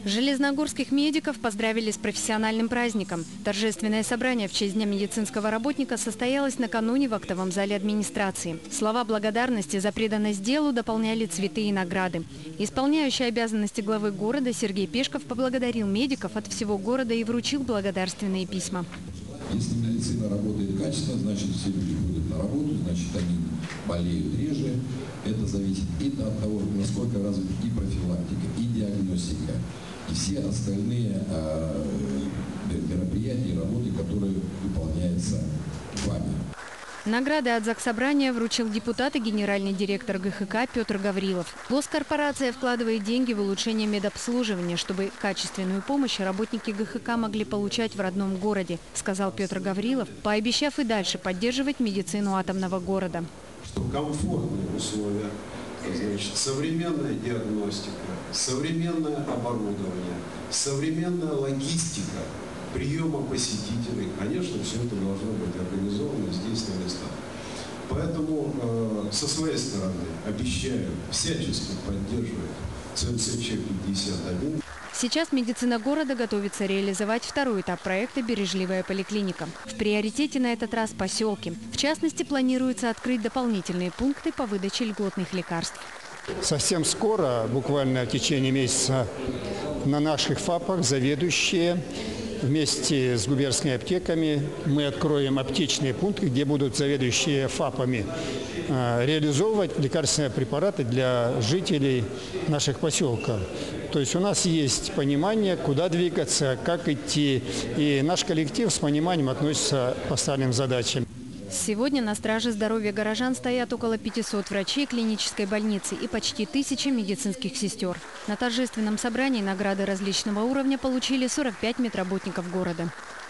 Железногорских медиков поздравили с профессиональным праздником. Торжественное собрание в честь Дня медицинского работника состоялось накануне в актовом зале администрации. Слова благодарности за преданность делу дополняли цветы и награды. Исполняющий обязанности главы города Сергей Пешков поблагодарил медиков от всего города и вручил благодарственные письма. Если медицина работает качественно, значит все люди ходят на работу, значит они болеют реже. Это зависит и от того, насколько развита и профилактика, и диагностика, и все остальные мероприятия и работы, которые выполняются вами. Награды от Заксобрания вручил депутат и генеральный директор ГХК Петр Гаврилов. Госкорпорация вкладывает деньги в улучшение медобслуживания, чтобы качественную помощь работники ГХК могли получать в родном городе, сказал Петр Гаврилов, пообещав и дальше поддерживать медицину атомного города. Комфортные условия, значит, современная диагностика, современное оборудование, современная логистика приема посетителей. Конечно, все это должно быть организовано здесь, на местах. Поэтому со своей стороны обещаю всячески поддерживать ЦМСЧ-51. Сейчас медицина города готовится реализовать второй этап проекта «Бережливая поликлиника». В приоритете на этот раз поселки. В частности, планируется открыть дополнительные пункты по выдаче льготных лекарств. Совсем скоро, буквально в течение месяца, на наших ФАПах заведующие вместе с губернскими аптеками мы откроем аптечные пункты, где будут заведующие ФАПами реализовывать лекарственные препараты для жителей наших поселков. То есть у нас есть понимание, куда двигаться, как идти. И наш коллектив с пониманием относится к поставленным задачам. Сегодня на страже здоровья горожан стоят около 500 врачей клинической больницы и почти 1000 медицинских сестер. На торжественном собрании награды различного уровня получили 45 медработников города.